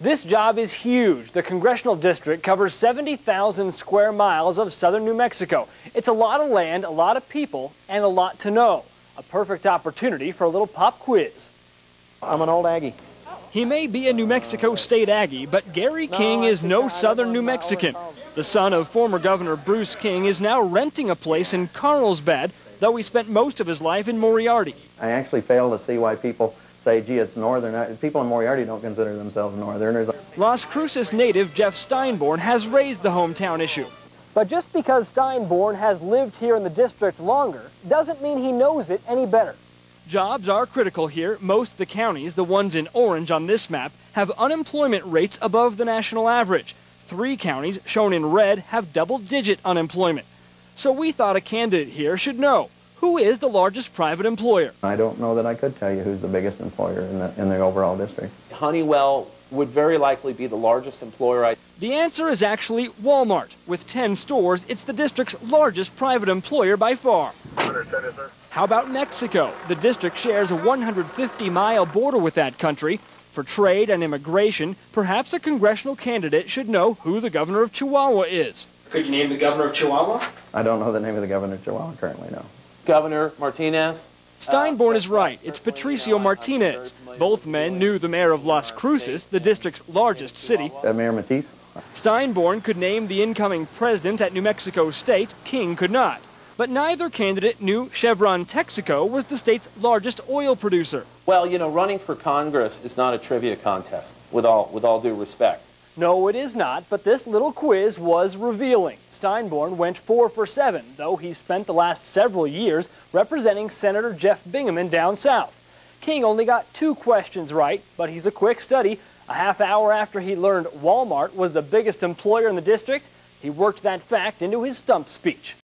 This job is huge. The congressional district covers 70,000 square miles of southern New Mexico. It's a lot of land, a lot of people, and a lot to know. A perfect opportunity for a little pop quiz. I'm an old Aggie. He may be a New Mexico State Aggie, but Gary King is no southern New Mexican. The son of former Governor Bruce King is now renting a place in Carlsbad, though he spent most of his life in Moriarty. I actually fail to see why people say, gee, it's northern. People in Moriarty don't consider themselves northerners. Las Cruces native Jeff Steinborn has raised the hometown issue. But just because Steinborn has lived here in the district longer doesn't mean he knows it any better. Jobs are critical here. Most of the counties, the ones in orange on this map, have unemployment rates above the national average. 3 counties, shown in red, have double-digit unemployment. So we thought a candidate here should know, who is the largest private employer? I don't know that I could tell you who's the biggest employer in the overall district. Honeywell would very likely be the largest employer. The answer is actually Walmart. With 10 stores, it's the district's largest private employer by far. How about Mexico? The district shares a 150-mile border with that country. For trade and immigration, perhaps a congressional candidate should know who the governor of Chihuahua is. Could you name the governor of Chihuahua? I don't know the name of the governor of Chihuahua currently, no. Governor Martinez? Steinborn is right. It's Patricio Martinez. Both men knew the mayor of Las Cruces, the district's largest city. Mayor Matisse? Steinborn could name the incoming president at New Mexico State. King could not. But neither candidate knew Chevron Texaco was the state's largest oil producer. Well, you know, running for Congress is not a trivia contest, with all due respect. No, it is not, but this little quiz was revealing. Steinborn went 4 for 7, though he spent the last several years representing Senator Jeff Bingaman down south. King only got 2 questions right, but he's a quick study. A half hour after he learned Walmart was the biggest employer in the district, he worked that fact into his stump speech.